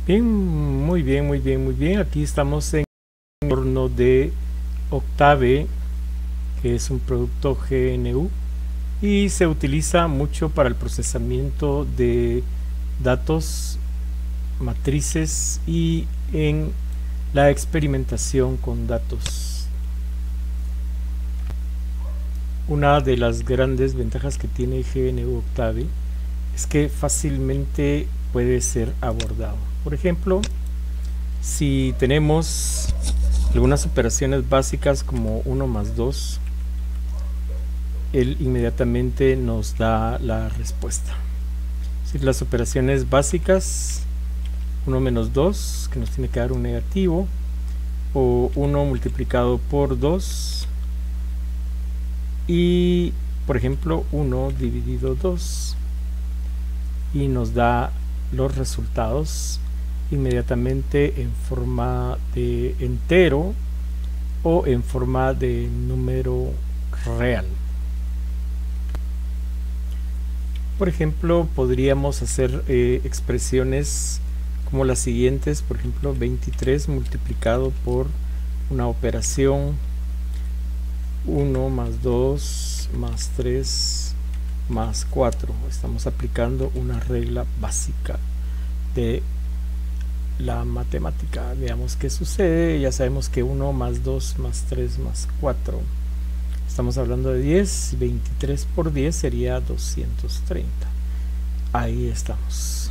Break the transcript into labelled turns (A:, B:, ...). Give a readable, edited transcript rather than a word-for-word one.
A: Bien, muy bien, muy bien, muy bien. Aquí estamos en el horno de Octave, que es un producto GNU y se utiliza mucho para el procesamiento de datos, matrices y en la experimentación con datos. Una de las grandes ventajas que tiene GNU Octave es que fácilmente puede ser abordado. Por ejemplo, si tenemos algunas operaciones básicas como 1 más 2, él inmediatamente nos da la respuesta. Si las operaciones básicas, 1 menos 2, que nos tiene que dar un negativo, o 1 multiplicado por 2, y por ejemplo 1 dividido 2, y nos da los resultados inmediatamente en forma de entero o en forma de número real. Por ejemplo, podríamos hacer expresiones como las siguientes. Por ejemplo, 23 multiplicado por una operación 1 más 2 más 3 más 4. Estamos aplicando una regla básica de la matemática. Veamos qué sucede. Ya sabemos que 1 más 2 más 3 más 4. Estamos hablando de 10. 23 por 10 sería 230. Ahí estamos.